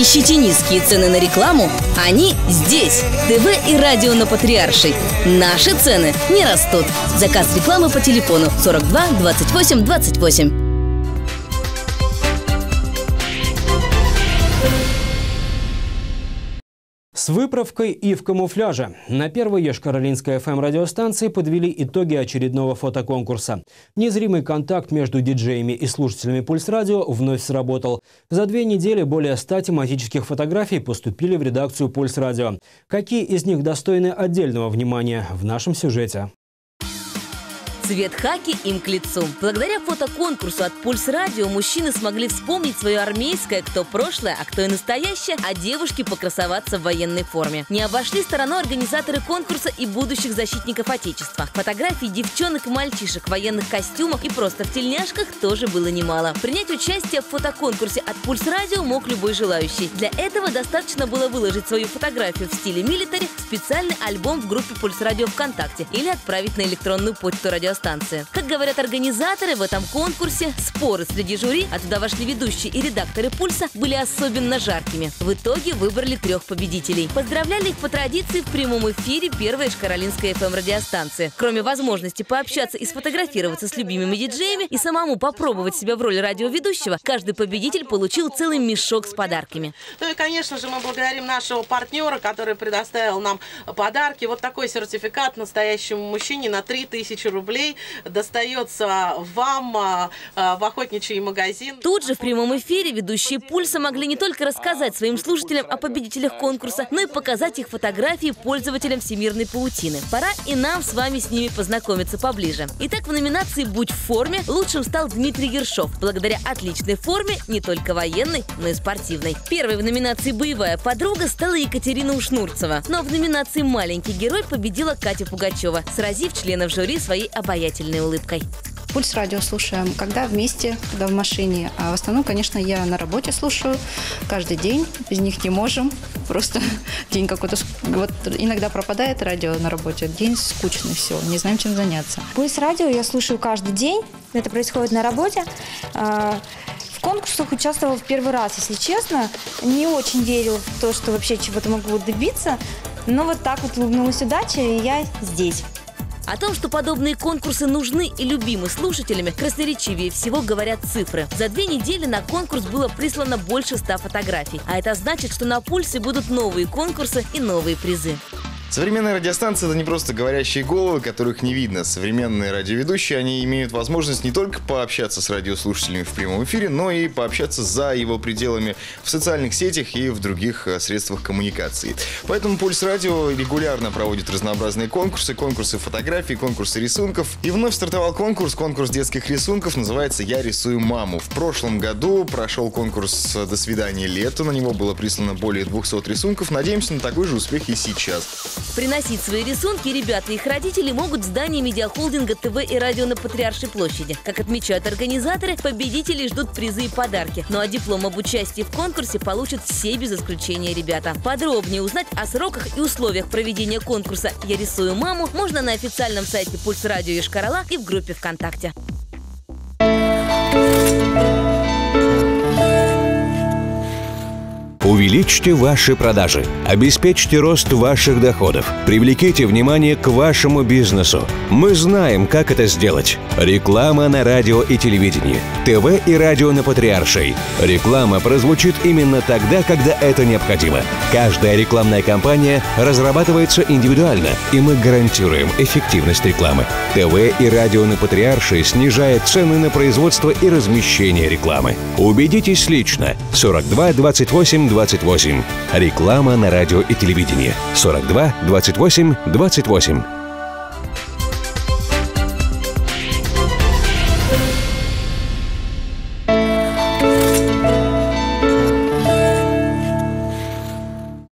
Ищите низкие цены на рекламу? Они здесь. ТВ и радио на Патриаршей. Наши цены не растут. Заказ рекламы по телефону 42 28 28. С выправкой и в камуфляже. На первой Ешкар-Олинской ФМ радиостанции подвели итоги очередного фотоконкурса. Незримый контакт между диджеями и слушателями Пульс-радио вновь сработал. За 2 недели более 100 тематических фотографий поступили в редакцию Пульс-радио. Какие из них достойны отдельного внимания в нашем сюжете? Цвет хаки им к лицу. Благодаря фотоконкурсу от Пульс-радио мужчины смогли вспомнить свое армейское, кто прошлое, а кто и настоящее, а девушки покрасоваться в военной форме. Не обошли стороной организаторы конкурса и будущих защитников Отечества. Фотографий девчонок и мальчишек в военных костюмах и просто в тельняшках тоже было немало. Принять участие в фотоконкурсе от Пульс-радио мог любой желающий. Для этого достаточно было выложить свою фотографию в стиле милитари в специальный альбом в группе Пульс-радио ВКонтакте или отправить на электронную почту радиостанции. Как говорят организаторы, в этом конкурсе споры среди жюри, а туда вошли ведущие и редакторы «Пульса», были особенно жаркими. В итоге выбрали 3 победителей. Поздравляли их по традиции в прямом эфире первой Ешкар-Олинской ФМ радиостанции. Кроме возможности пообщаться и сфотографироваться с любимыми диджеями и самому попробовать себя в роли радиоведущего, каждый победитель получил целый мешок с подарками. Ну и, конечно же, мы благодарим нашего партнера, который предоставил нам подарки. Вот такой сертификат настоящему мужчине на 3000 рублей достается вам в охотничий магазин. Тут же в прямом эфире ведущие «Пульса» могли не только рассказать своим слушателям о победителях конкурса, но и показать их фотографии пользователям всемирной паутины. Пора и нам с вами с ними познакомиться поближе. Итак, в номинации «Будь в форме» лучшим стал Дмитрий Ершов. Благодаря отличной форме, не только военной, но и спортивной. Первой в номинации «Боевая подруга» стала Екатерина Ушнурцева. Но в номинации «Маленький герой» победила Катя Пугачева, сразив членов жюри своей обаятельной улыбкой. Пульс-радио слушаем, когда вместе, когда в машине. А в основном, конечно, я на работе слушаю каждый день. Без них не можем. Просто день какой-то... Вот иногда пропадает радио на работе. День скучный, все. Не знаем, чем заняться. Пульс-радио я слушаю каждый день. Это происходит на работе. В конкурсах участвовала в первый раз, если честно. Не очень верила в то, что вообще чего-то могу добиться. Но вот так вот улыбнулась удача, и я здесь. О том, что подобные конкурсы нужны и любимы слушателями, красноречивее всего говорят цифры. За 2 недели на конкурс было прислано больше 100 фотографий. А это значит, что на «Пульсе» будут новые конкурсы и новые призы. Современные радиостанции – это не просто говорящие головы, которых не видно. Современные радиоведущие, они имеют возможность не только пообщаться с радиослушателями в прямом эфире, но и пообщаться за его пределами в социальных сетях и в других средствах коммуникации. Поэтому Пульс-радио регулярно проводит разнообразные конкурсы, конкурсы фотографий, конкурсы рисунков. И вновь стартовал конкурс детских рисунков, называется «Я рисую маму». В прошлом году прошел конкурс «До свидания, лето». На него было прислано более 200 рисунков. Надеемся на такой же успех и сейчас. Приносить свои рисунки ребята и их родители могут в здании медиахолдинга ТВ и радио на Патриаршей площади. Как отмечают организаторы, победителей ждут призы и подарки. Ну а диплом об участии в конкурсе получат все без исключения ребята. Подробнее узнать о сроках и условиях проведения конкурса «Я рисую маму» можно на официальном сайте Пульс-радио Ешкар-Ола и в группе ВКонтакте. Увеличьте ваши продажи, обеспечьте рост ваших доходов, привлеките внимание к вашему бизнесу. Мы знаем, как это сделать. Реклама на радио и телевидении, ТВ и радио на Патриаршей. Реклама прозвучит именно тогда, когда это необходимо. Каждая рекламная кампания разрабатывается индивидуально, и мы гарантируем эффективность рекламы. ТВ и радио на Патриаршей снижает цены на производство и размещение рекламы. Убедитесь лично. 42 28 28. Реклама на радио и телевидении. 42 28 28.